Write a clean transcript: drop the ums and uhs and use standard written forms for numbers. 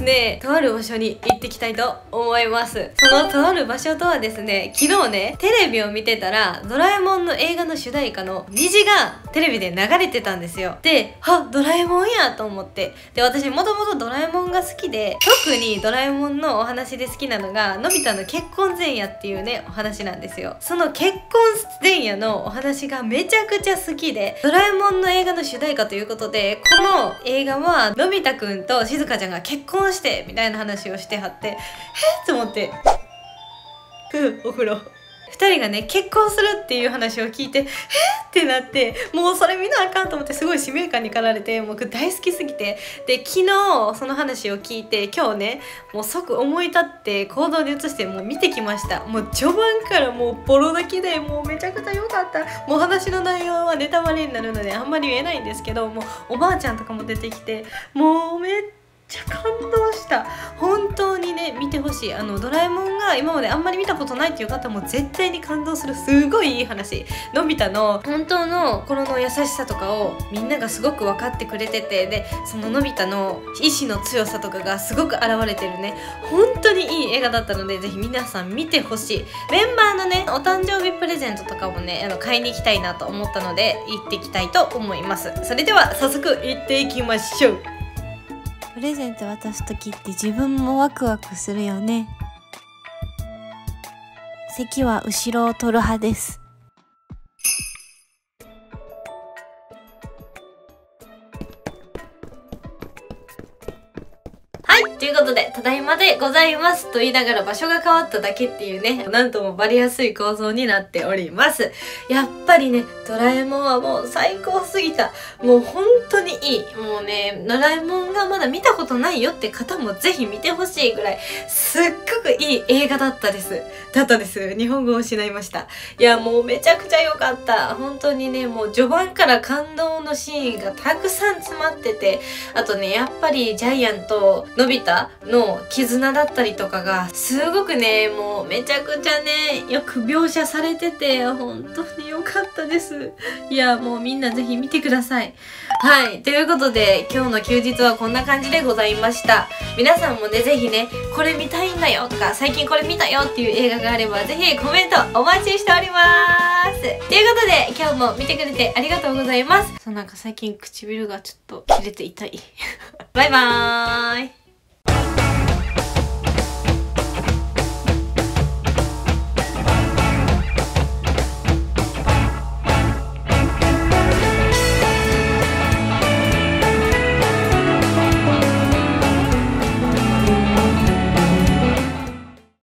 ですね、とある場所に行ってきたいと思います。そのとある場所とはですね、昨日ね、テレビを見てたら、ドラえもんの映画の主題歌の虹がテレビで流れてたんですよ。で、ドラえもんやと思って。で、私もともとドラえもんが好きで、特にドラえもんのお話で好きなのが、のび太の結婚前夜っていうね、お話なんですよ。その結婚前夜のお話がめちゃくちゃ好きで、ドラえもんの映画の主題歌ということで、この映画はのび太くんとしずかちゃんが結婚してみたいな話をしてはって、と思ってお風呂2人がね結婚するっていう話を聞いてってなって、もうそれ見なあかんと思って、すごい使命感に駆られて、僕大好きすぎて、で昨日その話を聞いて、今日ねもう即思い立って行動に移してもう見てきました。もう序盤からもうボロ泣きで、もうめちゃくちゃ良かった。もう話の内容はネタバレになるのであんまり言えないんですけど、もうおばあちゃんとかも出てきて、もうめっちゃ感動した。本当にね見てほしい。ドラえもんが今まであんまり見たことないっていう方も絶対に感動する、すごいいい話。のび太の本当の心の優しさとかをみんながすごく分かってくれてて、でそののび太の意志の強さとかがすごく現れてるね、本当にいい映画だったので、ぜひ皆さん見てほしい。メンバーのねお誕生日プレゼントとかもね買いに行きたいなと思ったので行ってきたいと思います。それでは早速行っていきましょう。 プレゼント渡す時って自分もワクワクするよね。席は後ろを取る派です。 はい、ということで、ただいまでございますと言いながら場所が変わっただけっていうね、なんともバリやすい構造になっております。やっぱりね、ドラえもんはもう最高すぎた。もう本当にいい。もうね、ドラえもんがまだ見たことないよって方もぜひ見てほしいぐらい、すっごくいい映画だったです。日本語を失いました。いや、もうめちゃくちゃ良かった。本当にね、もう序盤から感動のシーンがたくさん詰まってて、あとね、やっぱりジャイアンとのび太の絆だったりとかがすごくね、もうめちゃくちゃねよく描写されてて、本当に良かったです。いや、もうみんなぜひ見てください。はい、ということで今日の休日はこんな感じでございました。皆さんもねぜひねこれ見たいんだよとか、最近これ見たよっていう映画があればぜひコメントお待ちしております。ということで今日も見てくれてありがとうございます。なんか最近唇がちょっと切れて痛いバイバーイ。